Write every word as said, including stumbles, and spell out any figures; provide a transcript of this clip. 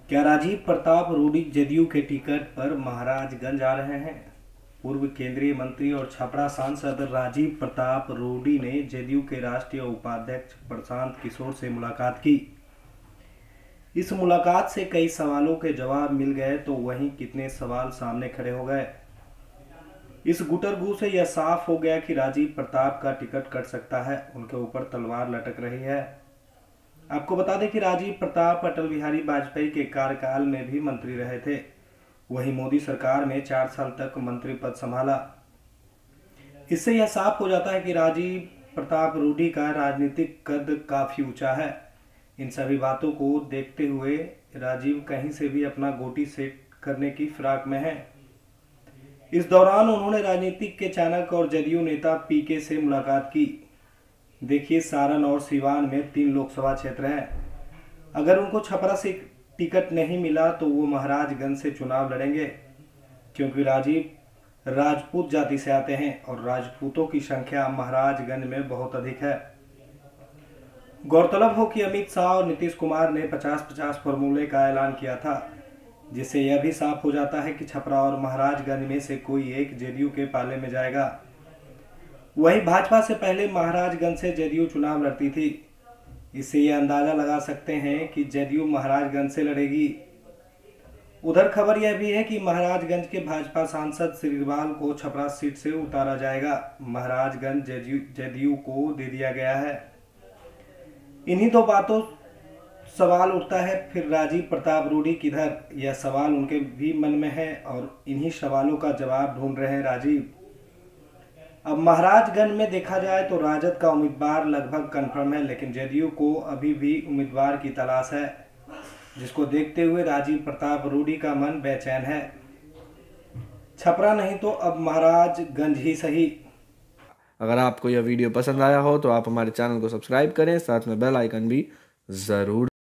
क्या राजीव प्रताप रूडी जदयू के टिकट पर महाराजगंज आ रहे हैं? पूर्व केंद्रीय मंत्री और छपरा सांसद राजीव प्रताप रूडी ने जदयू के राष्ट्रीय उपाध्यक्ष प्रशांत किशोर से मुलाकात की। इस मुलाकात से कई सवालों के जवाब मिल गए तो वहीं कितने सवाल सामने खड़े हो गए। इस गुटरगू से यह साफ हो गया कि राजीव प्रताप का टिकट कट सकता है, उनके ऊपर तलवार लटक रही है। आपको बता दें कि राजीव प्रताप अटल बिहारी वाजपेयी के कार्यकाल में भी मंत्री रहे थे। वहीं मोदी सरकार में चार साल तक मंत्री पद संभाला। इससे यह साफ हो जाता है कि राजीव प्रताप रूडी का राजनीतिक कद काफी ऊंचा है। इन सभी बातों को देखते हुए राजीव कहीं से भी अपना गोटी सेट करने की फिराक में है। इस दौरान उन्होंने राजनीतिक के चाणक्य और जदयू नेता पीके से मुलाकात की। देखिए, सारण और सिवान में तीन लोकसभा क्षेत्र हैं। अगर उनको छपरा से टिकट नहीं मिला तो वो महाराजगंज से चुनाव लड़ेंगे, क्योंकि राजीव राजपूत जाति से आते हैं और राजपूतों की संख्या महाराजगंज में बहुत अधिक है। गौरतलब हो कि अमित शाह और नीतीश कुमार ने पचास पचास फॉर्मूले का ऐलान किया था, जिससे यह भी साफ हो जाता है कि छपरा और महाराजगंज में से कोई एक जदयू के पाले में जाएगा। वहीं भाजपा से पहले महाराजगंज से जदयू चुनाव लड़ती थी। इससे यह अंदाजा लगा सकते हैं कि जदयू महाराजगंज से लड़ेगी। उधर खबर यह भी है कि महाराजगंज के भाजपा सांसद श्रीवाल को छपरा सीट से उतारा जाएगा। महाराजगंज जदयू जदयू को दे दिया गया है। इन्हीं दो बातों सवाल उठता है, फिर राजीव प्रताप रूडी किधर? यह सवाल उनके भी मन में है और इन्हीं सवालों का जवाब ढूंढ रहे हैं राजीव। अब महाराजगंज में देखा जाए तो राजद का उम्मीदवार लगभग कंफर्म है, लेकिन जदयू को अभी भी उम्मीदवार की तलाश है, जिसको देखते हुए राजीव प्रताप रूडी का मन बेचैन है। छपरा नहीं तो अब महाराजगंज ही सही। अगर आपको यह वीडियो पसंद आया हो तो आप हमारे चैनल को सब्सक्राइब करें, साथ में बेल आइकन भी ज़रूर